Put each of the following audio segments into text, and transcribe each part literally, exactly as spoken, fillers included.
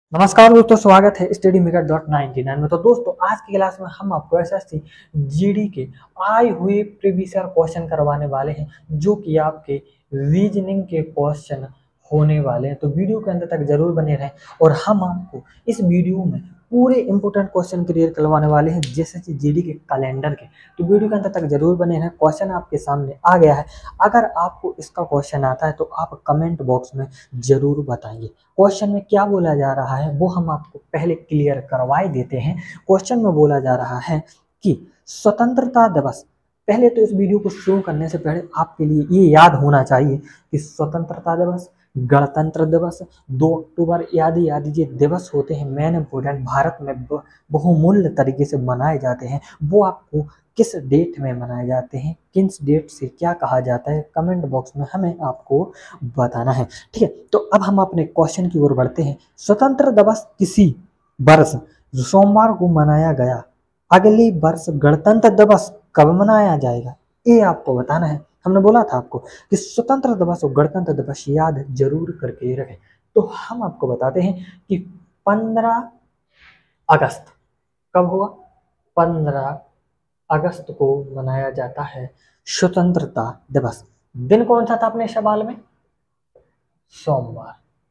नमस्कार दोस्तों, स्वागत है study maker dot ninety nine में। तो दोस्तों, आज की क्लास में हम आपको एसएससी जीडी के आए हुए प्रीवियस ईयर क्वेश्चन करवाने वाले हैं, जो कि आपके रीजनिंग के क्वेश्चन होने वाले हैं। तो वीडियो के अंत तक जरूर बने रहें और हम आपको इस वीडियो में पूरे इंपोर्टेंट क्वेश्चन क्लियर करवाने वाले हैं, जैसे कि जीडी के कैलेंडर के। तो वीडियो के अंत तक जरूर बने रहें। क्वेश्चन आपके सामने आ गया है। अगर आपको इसका क्वेश्चन आता है तो आप कमेंट बॉक्स में जरूर बताएंगे क्वेश्चन में क्या बोला जा रहा है, वो हम आपको पहले क्लियर करवाई देते हैं। क्वेश्चन में बोला जा रहा है कि स्वतंत्रता दिवस, पहले तो इस वीडियो को शुरू करने से पहले आपके लिए ये याद होना चाहिए कि स्वतंत्रता दिवस, गणतंत्र दिवस, दो अक्टूबर आदि आदि ये दिवस होते हैं मेन इम्पोर्टेंट, भारत में बहुमूल्य तरीके से मनाए जाते हैं। वो आपको किस डेट में मनाए जाते हैं, किस डेट से क्या कहा जाता है, कमेंट बॉक्स में हमें आपको बताना है। ठीक है, तो अब हम अपने क्वेश्चन की ओर बढ़ते हैं। स्वतंत्र दिवस किसी वर्ष सोमवार को मनाया गया, अगले वर्ष गणतंत्र दिवस कब मनाया जाएगा, ये आपको बताना है। हमने बोला था आपको कि स्वतंत्र दिवस और गणतंत्र दिवस याद जरूर करके रखें। तो हम आपको बताते हैं कि पंद्रह अगस्त कब हुआ, पंद्रह अगस्त को मनाया जाता है स्वतंत्रता दिवस। दिन कौन सा था अपने सवाल में, सोमवार।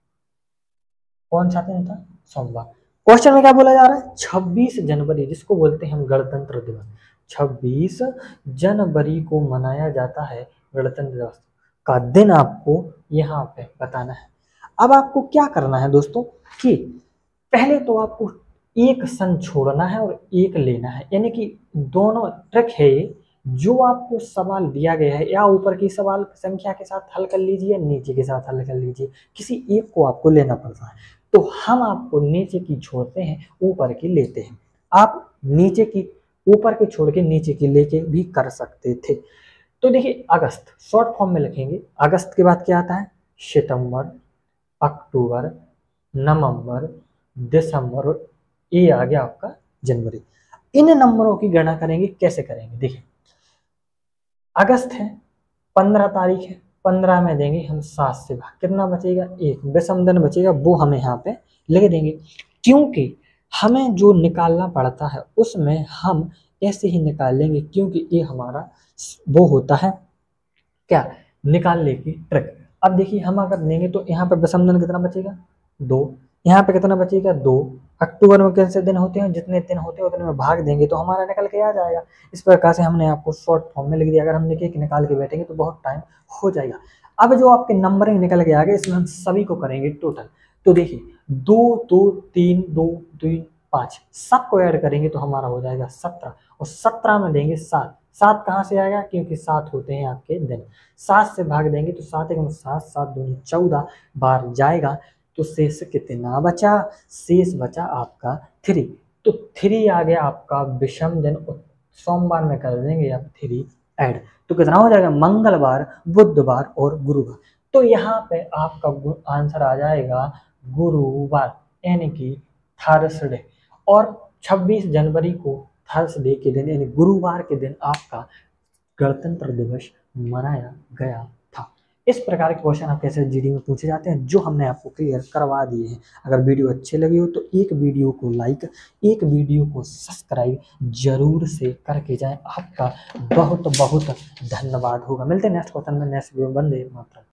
कौन सा दिन था, सोमवार। क्वेश्चन में क्या बोला जा रहा है, छब्बीस जनवरी, जिसको बोलते हैं हम गणतंत्र दिवस, छब्बीस जनवरी को मनाया जाता है गणतंत्र दिवस का दिन आपको यहाँ पे बताना है। अब आपको क्या करना है दोस्तों कि पहले तो आपको एक सन छोड़ना है और एक लेना है, यानी कि दोनों ट्रिक है ये। जो आपको सवाल दिया गया है, या ऊपर की सवाल संख्या के साथ हल कर लीजिए, नीचे के साथ हल कर लीजिए, किसी एक को आपको लेना पड़ता है। तो हम आपको नीचे की छोड़ते हैं, ऊपर की लेते हैं। आप नीचे की ऊपर की छोड़ के नीचे की लेके भी कर सकते थे। तो देखिए, अगस्त शॉर्ट फॉर्म में लिखेंगे। अगस्त के बाद क्या आता है, सितंबर, अक्टूबर, नवंबर, दिसंबर और ये आ गया आपका जनवरी। इन नंबरों की गणना करेंगे, कैसे करेंगे, देखिए अगस्त है, पंद्रह तारीख है, पंद्रह में देंगे हम सात से भाग, कितना बचेगा, एक विषम दिन बचेगा, वो हमें यहाँ पे लिख देंगे। क्योंकि हमें जो निकालना पड़ता है उसमें हम ऐसे ही निकाल लेंगे, क्योंकि ये हमारा वो होता है क्या, निकालने की ट्रिक। अब देखिए, हम अगर देंगे तो यहाँ पे विषम दिन कितना बचेगा, दो, यहाँ पे कितना बचेगा, दो। अक्टूबर में कैसे दिन होते हैं, जितने दिन होते हैं उतने में भाग देंगे तो हमारा निकल के आ जाएगा। इस प्रकार से हमने आपको शॉर्ट फॉर्म में लिख दिया। अगर हम एक एक निकाल के बैठेंगे तो बहुत टाइम हो जाएगा। अब जो आपके नंबरिंग निकल के आ गए, इसमें हम सभी को करेंगे टोटल। तो देखिए, दो दो तीन दो तीन पाँच, सबको ऐड करेंगे तो हमारा हो जाएगा सत्रह, और सत्रह में देंगे सात। सात कहाँ से आएगा, क्योंकि सात होते हैं आपके दिन। सात से भाग देंगे तो सात एक सात, सात दूनी चौदह, बार जाएगा तो शेष कितना बचा, शेष बचा आपका थ्री। तो थ्री आ गया आपका विषम दिन, सोमवार में कर देंगे आप थ्री ऐड, तो कितना हो जाएगा, मंगलवार, बुधवार और गुरुवार। तो यहाँ पे आपका आंसर आ जाएगा गुरुवार, यानी कि थर्सडे। और छब्बीस जनवरी को थर्सडे के दिन यानी गुरुवार के दिन आपका गणतंत्र दिवस मनाया गया था। इस प्रकार के क्वेश्चन आपके ऐसे जीडी में पूछे जाते हैं, जो हमने आपको क्लियर करवा दिए हैं। अगर वीडियो अच्छी लगी हो तो एक वीडियो को लाइक, एक वीडियो को सब्सक्राइब जरूर से करके जाएं। आपका बहुत बहुत धन्यवाद होगा। मिलते हैं नेक्स्ट क्वेश्चन में, नेक्स्ट वीडियो। वंदे मातरम।